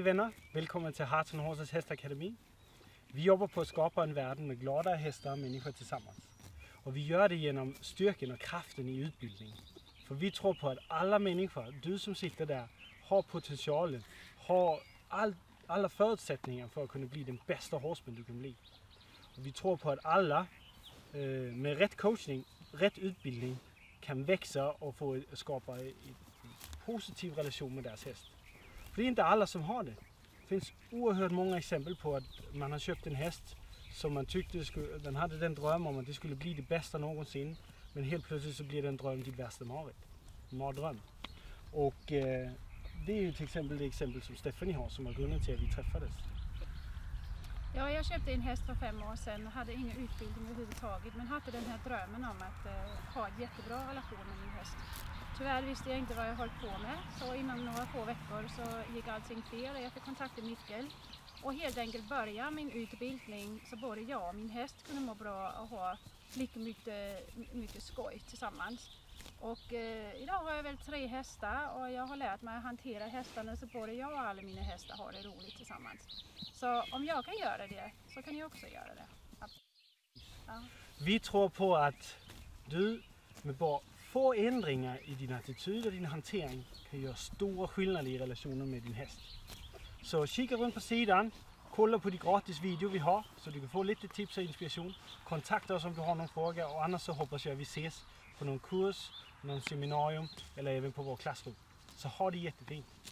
Hej vänner, välkommen till Hearts and Horses Hästakademi. Vi jobbar på att skapa en värld med glada hästar och människor tillsammans. Och vi gör det genom styrkan och kraften i utbildning. För vi tror på att alla människor, du som sitter där, har potentialen, har alla förutsättningar för att kunna bli den bästa horseman du kan bli. Och vi tror på att alla med rätt coachning, rätt utbildning kan växa och få skapa en positiv relation med deras häst. För det är inte alla som har det. Det finns oerhört många exempel på att man har köpt en häst som man tyckte den hade den dröm om att det skulle bli det bästa någonsin. Men helt plötsligt så blir den dröm ditt värsta mardröm. Och det är ju till exempel det exempel som Stephanie har som var grunden till att vi träffades. Ja, jag köpte en häst för 5 år sedan och hade ingen utbildning överhuvudtaget, men hade den här drömmen om att ha en jättebra relation med min häst. Tyvärr visste jag inte vad jag höll på med, så inom några få veckor så gick allting fel och jag fick kontakta Mikkel och helt enkelt börja min utbildning så både jag och min häst kunde må bra och ha lika mycket skoj tillsammans. Och idag har jag väl 3 hästar och jag har lärt mig att hantera hästarna så både jag och alla mina hästar har det roligt tillsammans. Så om jag kan göra det så kan jag också göra det. Ja. Vi tror på att du med bara få ändringar i din attityd och din hantering kan göra stora skillnader i relationen med din häst. Så kika runt på sidan, kolla på de gratis video vi har så du kan få lite tips och inspiration. Kontakta oss om du har någon fråga och annars så hoppas jag att vi ses på någon kurs, någon seminarium eller även på vår klassrum. Så ha det jättefint!